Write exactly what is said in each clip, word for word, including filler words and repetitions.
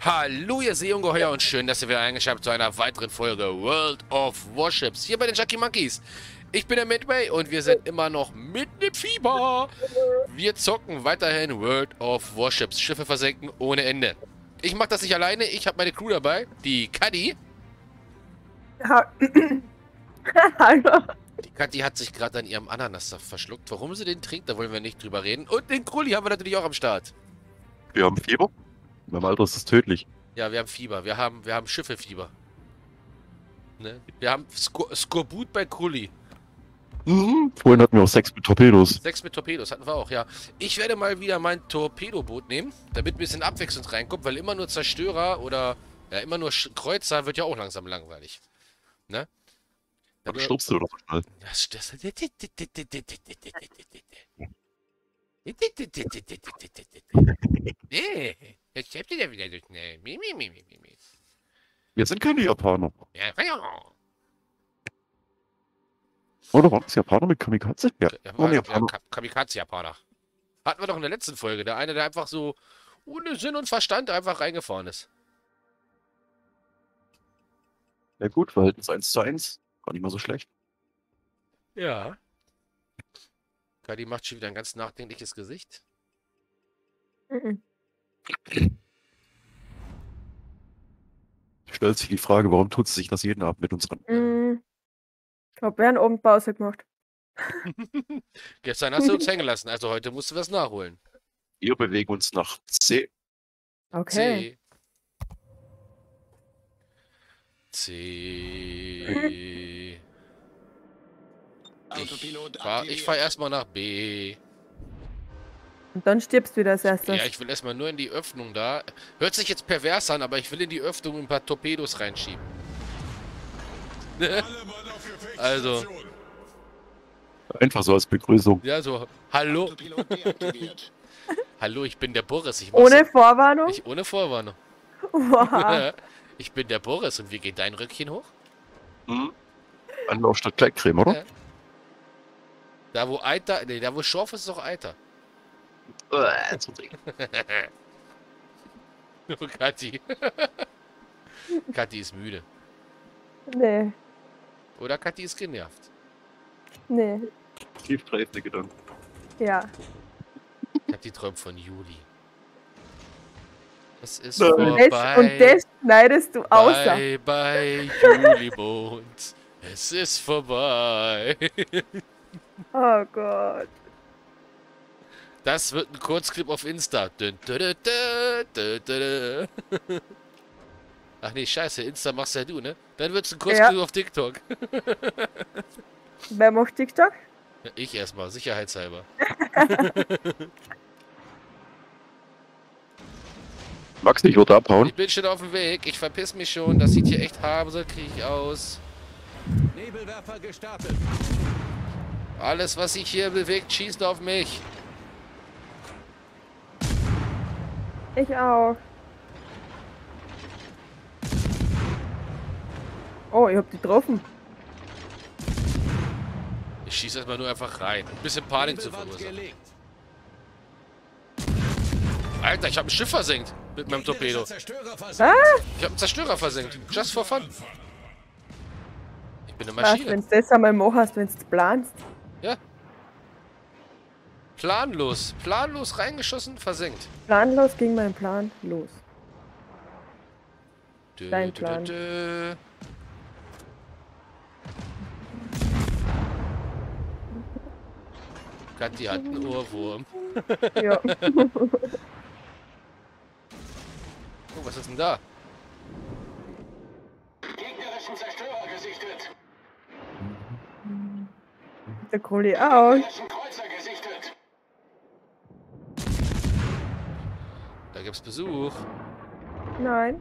Hallo ihr Seeungeheuer und schön, dass ihr wieder eingeschaltet habt zu einer weiteren Folge World of Warships hier bei den Junkie Monkeys. Ich bin der Midway und wir sind immer noch mitten im Fieber. Wir zocken weiterhin World of Warships. Schiffe versenken ohne Ende. Ich mache das nicht alleine, ich habe meine Crew dabei, die Kadi. Ha Hallo. Die Kadi hat sich gerade an ihrem Ananassaft verschluckt. Warum sie den trinkt, da wollen wir nicht drüber reden. Und den Krulli haben wir natürlich auch am Start. Wir haben Fieber. Beim Alter ist es tödlich. Ja, wir haben Fieber. Wir haben, wir haben Schiffefieber. Ne? Wir haben Skor Skorbut bei Krulli. Mhm. Vorhin hatten wir auch sechs mit Torpedos. Sechs mit Torpedos hatten wir auch, ja. Ich werde mal wieder mein Torpedoboot nehmen, damit ein bisschen Abwechslung reinkommt, weil immer nur Zerstörer oder ja, immer nur Sch Kreuzer wird ja auch langsam langweilig. Ne? Dann stirbst du doch so schnell. Das, das, nee, jetzt schreibt ihr ja wieder so schnell. Mi, mi, mi, mi, mi. Wir sind keine Japaner. Ja, Oder waren das Japaner mit Kamikaze? Ja, ja, waren ja, Japaner. Ka- Kamikaze-Japaner. Hatten wir doch in der letzten Folge. Der eine, der einfach so ohne Sinn und Verstand einfach reingefahren ist. Ja gut, Verhältnis eins zu eins. Gar nicht mal so schlecht. Ja. Kadi macht schon wieder ein ganz nachdenkliches Gesicht. Mhm. Stellt sich die Frage, warum tut sie sich das jeden Abend mit uns an? Mhm. Ich hab während oben Pause gemacht. Gestern hast du uns hängen lassen, also heute musst du was nachholen. Wir bewegen uns nach C. Okay. C. C. Ich fahr, ich fahr erstmal nach B. Und dann stirbst du wieder als erstes. Ja, ich will erstmal nur in die Öffnung da. Hört sich jetzt pervers an, aber ich will in die Öffnung ein paar Torpedos reinschieben. Also, Einfach so als Begrüßung. ja, so, hallo. Hallo, ich bin der Boris. Ich Ohne mach's- Vorwarnung? Ich ohne Vorwarnung. Wow. Ich bin der Boris und wie geht dein Röckchen hoch? Mhm. Anlauf statt Gleitcreme, oder? Ja. Da wo Eiter, nee, da wo Schorf ist, ist auch Eiter. Äh, zu dick. Oh, Kathi. Kathi ist müde. Nee, Oder Kathi ist genervt. nee. Tiefgreifende Gedanken. Ja. Kathi träumt von Juli. Es ist Nein. Und das, vorbei. und das schneidest du außer. Bye, bye, Julibond. Es ist vorbei. Oh Gott. Das wird ein Kurzclip auf Insta. Dun, dun, dun, dun, dun, dun. Ach nee, scheiße, Insta machst ja du, ne? Dann wird's ein Kurzclip auf TikTok. Wer macht TikTok? Ich erstmal, sicherheitshalber. Max, ich würde abhauen. Ich bin schon auf dem Weg, ich verpiss mich schon. Das sieht hier echt haselkrieg aus. Nebelwerfer gestartet. Alles, was sich hier bewegt, schießt auf mich. Ich auch. Oh, ich hab die getroffen. Ich schieße erstmal nur einfach rein. Ein bisschen Panik zu Nebelwand verursachen. gelegt. Alter, ich habe ein Schiff versenkt mit meinem Torpedo. Gegnerischer Zerstörer versenkt. Ah, Ich habe einen Zerstörer versenkt. Just for fun. Ich bin eine was, Maschine. wenn du das einmal machst, wenn du es planst. Ja. Planlos. Planlos reingeschossen, versenkt. Planlos ging mein Plan los. Dö, Dein dö, Plan. dö, dö. Kathi hat einen Ohrwurm. Ja. Oh, was ist denn da? Gegnerischen Zerstörer gesichtet. Der Kohli auch. Gegnerischen Kreuzer gesichtet. Da gibt's Besuch. Nein.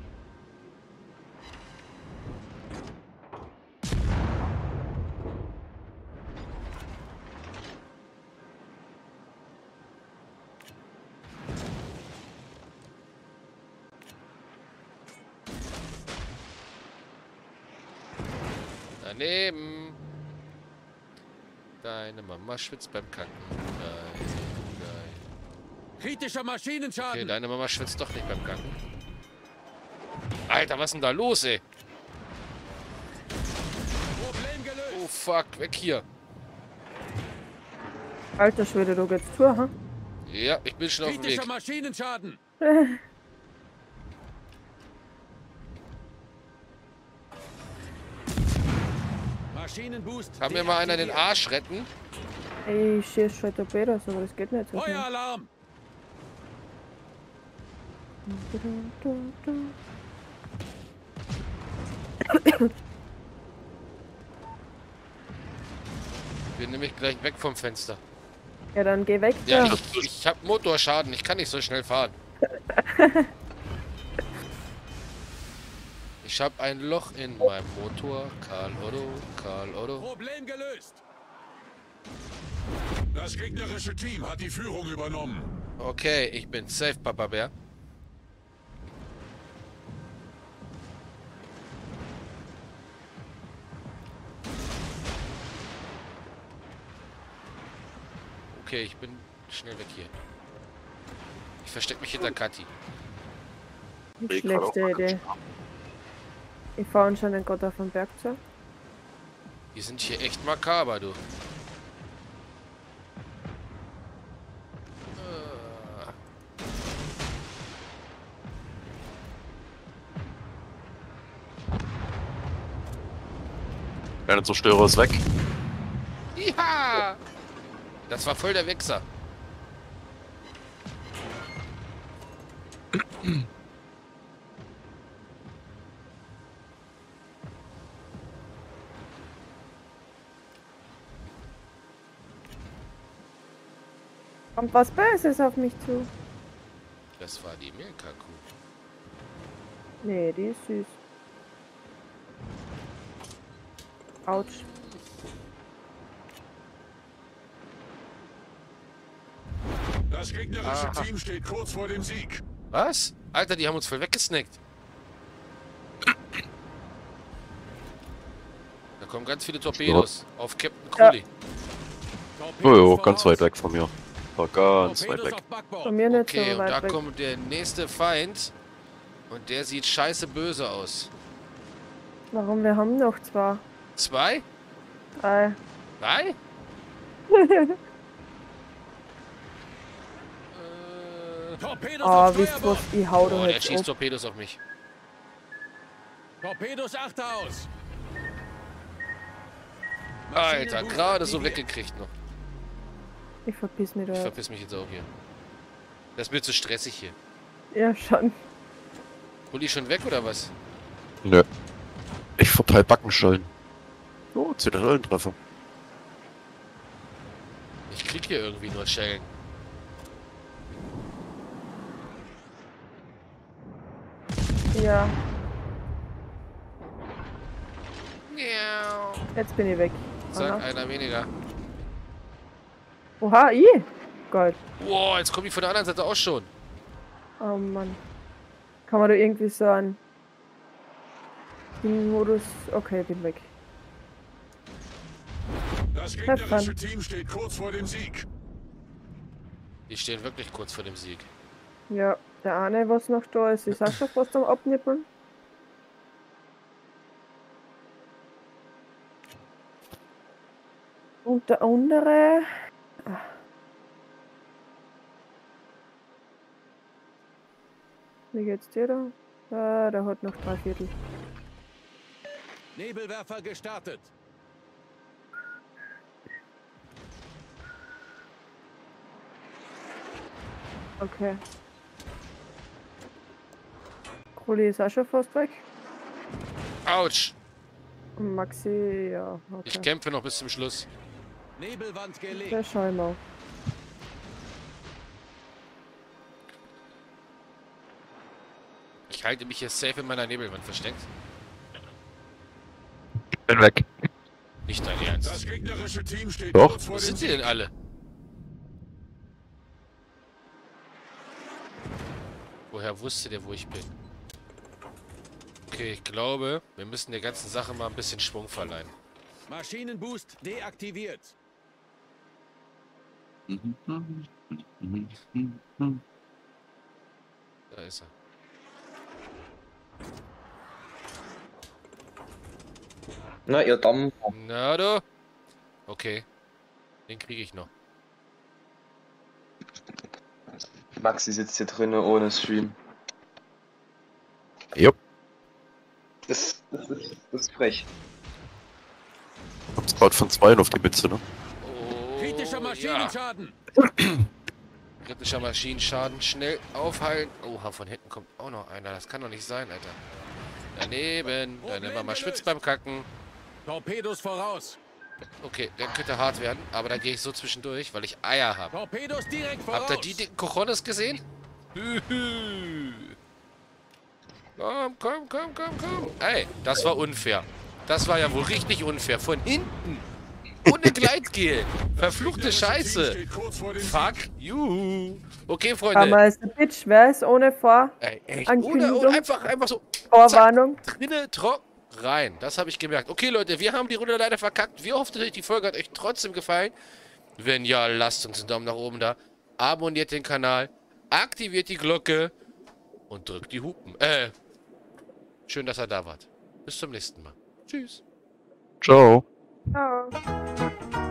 Daneben. Deine Mama schwitzt beim Kacken. Nein, nein. Kritischer Okay, Maschinenschaden. deine Mama schwitzt doch nicht beim Kacken. Alter, was ist denn da los, ey? Problem gelöst. Oh, fuck. Weg hier. Alter Schwede, du geht's zu, ha? Ja, ich bin schon auf dem Kritischer Weg. Maschinenschaden. Maschinenboost. Kann mir mal einer den deaktiviert. Arsch retten? Ey, ich schieß schon Torpedos, aber das geht nicht so schnell. Feueralarm. Bin nämlich gleich weg vom Fenster. Ja, dann geh weg Ja, da. ich, ich habe Motorschaden. Ich kann nicht so schnell fahren. Ich habe ein Loch in meinem Motor. Karl Otto, Karl Otto. Problem gelöst. Das gegnerische Team hat die Führung übernommen. Okay, ich bin safe, Papa Bär. Okay, ich bin schnell weg hier. Ich verstecke mich hinter Kathi. Nicht schlechte Idee. Ich fahr anscheinend gerade auf den Berg zu. Die sind hier echt makaber, du. Ah. Keine Zerstörer ist weg. Ja! Das war voll der Wichser. Kommt was Böses auf mich zu. Das war die Milka-Kuh. Nee, die ist süß. Autsch. Das gegnerische Aha. Team steht kurz vor dem Sieg. Was? Alter, die haben uns voll weggesnackt. Da kommen ganz viele Torpedos auf Captain Crowley. Jojo, ganz weit weg von mir. War ganz weit Torpedos weg. auf Backbord. Von mir nicht Okay, so und da weit weg. kommt der nächste Feind. Und der sieht scheiße böse aus. Warum? Wir haben noch zwei. Zwei? Drei. Drei? Äh, Torpedos Oh, auf wisst was? Steuerbord. Ich hau oh, da der jetzt schießt ab. Torpedos auf mich. Torpedos achter aus. Alter, Maschinenboost gerade so aktiviert. weggekriegt noch. Ich verpiss mich Ich da. verpiss mich jetzt auch hier. Das ist mir zu stressig hier. Ja, schon. Uli schon weg oder was? Nö. Ich verteile Backenschollen. Oh, Zitadellentreffer. Ich krieg hier irgendwie nur Schellen. Ja, Miau. jetzt bin ich weg. Sag Aha. einer weniger. Oha, ich? Geil. Wow, jetzt kommen die von der anderen Seite auch schon. Oh Mann. Kann man da irgendwie so einen Modus. Okay, bin weg. Das Have gegnerische fun. Team steht kurz vor dem Sieg. Die stehen wirklich kurz vor dem Sieg. Ja, der eine, was noch da ist, ist auch schon fast am Abnippeln. Und der andere. Ah. Wie geht's dir da? Ah, der hat noch drei Viertel. Nebelwerfer gestartet. Okay. Kuli ist auch schon fast weg. Autsch! Und Maxi, ja, Ich okay. kämpfe noch bis zum Schluss. Nebelwand gelegt. Ja, schau mal. Ich halte mich hier safe in meiner Nebelwand versteckt. Bin weg. Nicht dein Das Ernst. gegnerische Team steht Doch. kurz vor Wo dem sind die Sieg. denn alle? Woher wusste der, wo ich bin? Okay, ich glaube, wir müssen der ganzen Sache mal ein bisschen Schwung verleihen. Maschinenboost deaktiviert. Da ist er. Na, ihr Damm. Na du? Okay. Den kriege ich noch. Maxi sitzt hier drinnen ohne Stream. Jupp. Das, das, ist, das ist frech. Kommst gerade von zwei auf die Mütze, ne? Oh, Kritischer ja. Maschinenschaden. Kritischer Maschinenschaden. Schnell aufhalten. Oha, von hinten kommt auch noch einer. Das kann doch nicht sein, Alter. Daneben. Dann nehmen wir mal Schwitz beim Kacken. Torpedos voraus. Okay, der könnte hart werden, aber da gehe ich so zwischendurch, weil ich Eier habe. Torpedos direkt voraus. Habt ihr die dicken Cojones gesehen? Hühü. Komm, komm, komm, komm, komm. Ey, das war unfair. Das war ja wohl richtig unfair. Von hinten. Ohne Gleitgel. Verfluchte Scheiße. Steht kurz vor dem Fuck you. Okay, Aber Freunde. ist ein Bitch, wer ist ohne Vor Ey, echt. Ankündigung? Ohne, ohne, einfach, einfach so. Vorwarnung? Zack, drinne, trocken, rein. Das habe ich gemerkt. Okay, Leute, wir haben die Runde leider verkackt. Wir hoffen natürlich, die Folge hat euch trotzdem gefallen. Wenn ja, lasst uns einen Daumen nach oben da. Abonniert den Kanal. Aktiviert die Glocke. Und drückt die Hupen. Äh. Schön, dass ihr da wart. Bis zum nächsten Mal. Tschüss. Ciao. Ciao.